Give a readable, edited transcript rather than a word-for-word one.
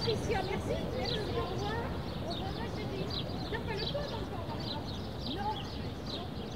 Patricia, merci. Merci, au revoir. Au revoir, ma chérie. T'as pas le code encore, là? Non.